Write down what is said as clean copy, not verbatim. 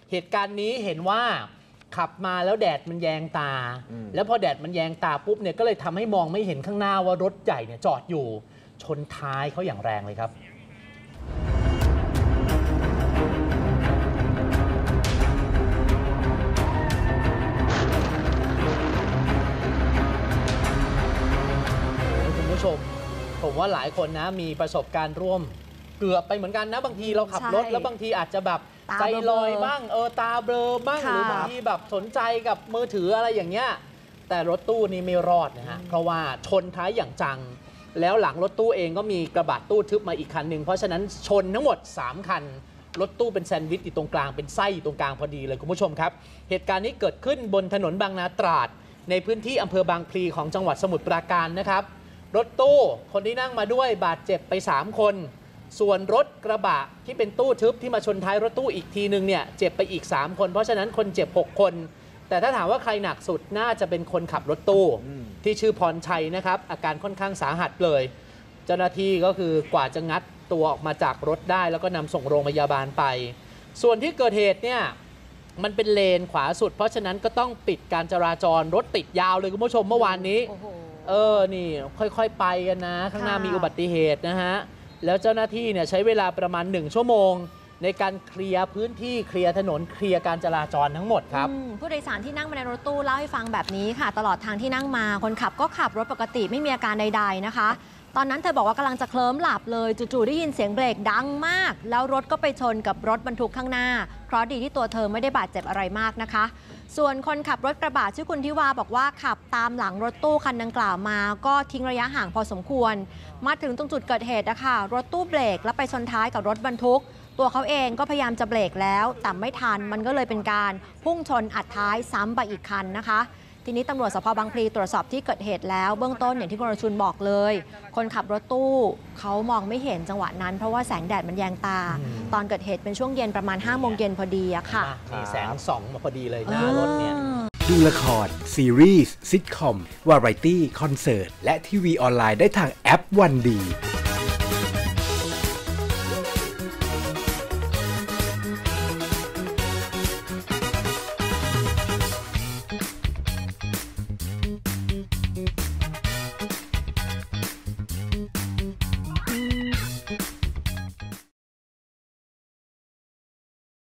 เหตุการณ์นี้เห็นว่าขับมาแล้วแดดมันแยงตาแล้วพอแดดมันแยงตาปุ๊บเนี่ยก็เลยทำให้มองไม่เห็นข้างหน้าว่ารถใหญ่เนี่ยจอดอยู่ชนท้ายเขาอย่างแรงเลยครับคุณผู้ชมผมว่าหลายคนนะมีประสบการณ์ร่วมเกือบไปเหมือนกันนะบางทีเราขับรถแล้วบางทีอาจจะแบบใจลอยบ้างตาเบลอบ้างหรือบางทีแบบสนใจกับมือถืออะไรอย่างเงี้ยแต่รถตู้นี่ไม่รอดนะฮะเพราะว่าชนท้ายอย่างจังแล้วหลังรถตู้เองก็มีกระบะตู้ทึบมาอีกคันหนึ่งเพราะฉะนั้นชนทั้งหมด3คันรถตู้เป็นแซนด์วิชอยู่ตรงกลางเป็นไส้อยู่ตรงกลางพอดีเลยคุณผู้ชมครับเหตุการณ์นี้เกิดขึ้นบนถนนบางนาตราดในพื้นที่อำเภอบางพลีของจังหวัดสมุทรปราการนะครับรถตู้คนที่นั่งมาด้วยบาดเจ็บไป3คนส่วนรถกระบะที่เป็นตู้ทึบที่มาชนท้ายรถตู้อีกทีนึงเนี่ยเจ็บไปอีก3คนเพราะฉะนั้นคนเจ็บ6คนแต่ถ้าถามว่าใครหนักสุดน่าจะเป็นคนขับรถตู้ที่ชื่อพรชัยนะครับอาการค่อนข้างสาหัสเลยเจ้าหน้าที่ก็คือกว่าจะงัดตัวออกมาจากรถได้แล้วก็นำส่งโรงพยาบาลไปส่วนที่เกิดเหตุเนี่ยมันเป็นเลนขวาสุดเพราะฉะนั้นก็ต้องปิดการจราจรรถติดยาวเลยคุณผู้ชมเมื่อวานนี้นี่ค่อยๆไปกันนะข้างหน้ามีอุบัติเหตุนะฮะแล้วเจ้าหน้าที่เนี่ยใช้เวลาประมาณ1ชั่วโมงในการเคลียร์พื้นที่เคลียร์ถนนเคลียร์การจราจรทั้งหมดครับผู้โดยสารที่นั่งมาในรถตู้เล่าให้ฟังแบบนี้ค่ะตลอดทางที่นั่งมาคนขับก็ขับรถปกติไม่มีอาการใดๆนะคะตอนนั้นเธอบอกว่ากำลังจะเคลิ้มหลับเลยจู่ๆได้ยินเสียงเบรกดังมากแล้วรถก็ไปชนกับรถบรรทุกข้างหน้าเพราะดีที่ตัวเธอไม่ได้บาดเจ็บอะไรมากนะคะส่วนคนขับรถกระบะชื่อคุณทิวาบอกว่าขับตามหลังรถตู้คันดังกล่าวมาก็ทิ้งระยะห่างพอสมควรมาถึงตรงจุดเกิดเหตุนะคะรถตู้เบรกแล้วไปชนท้ายกับรถบรรทุกตัวเขาเองก็พยายามจะเบรกแล้วแต่ไม่ทันมันก็เลยเป็นการพุ่งชนอัดท้ายซ้ำไปอีกคันนะคะทีนี้ตำรวจสภ.บางพลีตรวจสอบที่เกิดเหตุแล้วเบื้องต้นอย่างที่คุณรชุนบอกเลยคนขับรถตู้เขามองไม่เห็นจังหวะนั้นเพราะว่าแสงแดดมันแยงตาตอนเกิดเหตุเป็นช่วงเย็นประมาณ5 โมงเย็นพอดีอะค่ะมีแสงส่องมาพอดีเลยหน้ารถเนี่ยดูละครซีรีส์ซิทคอมวาไรตี้คอนเสิร์ตและทีวีออนไลน์ได้ทางแอปวันดี